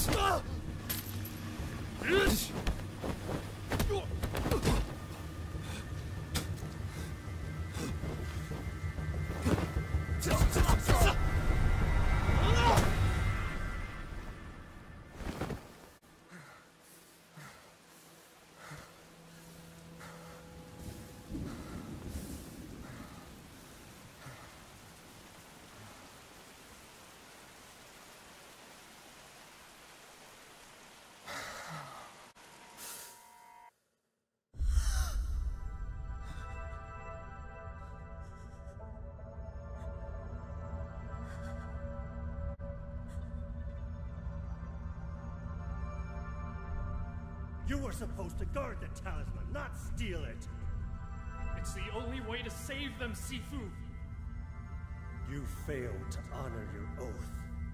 You were supposed to guard the talisman, not steal it! It's the only way to save them, Sifu! You failed to honor your oath.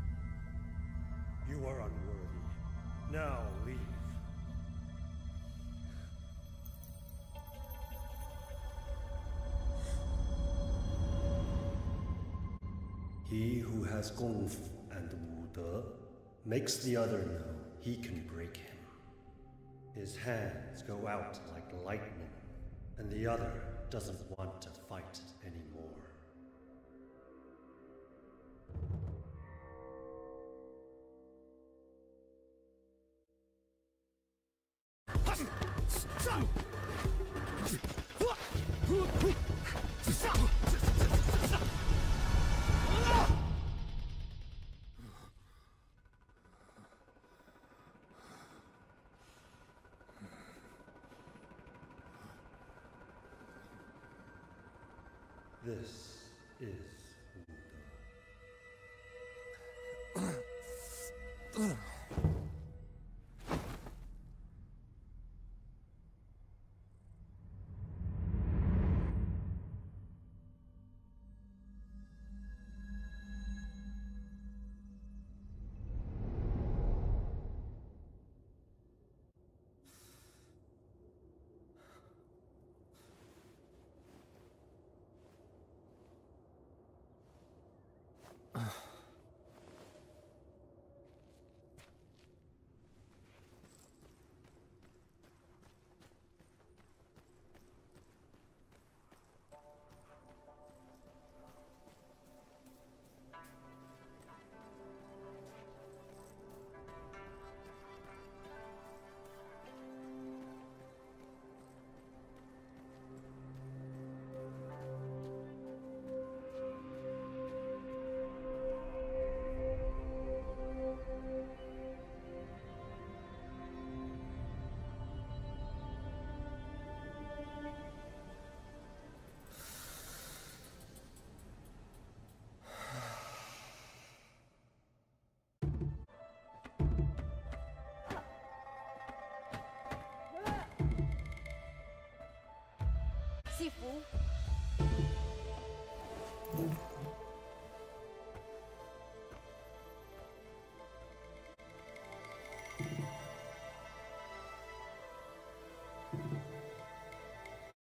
You are unworthy. Now leave. He who has Gong Fu and Wu De makes the other know he can break him. His hands go out like lightning, and the other doesn't want to fight anymore. This is Wu De. Sifu.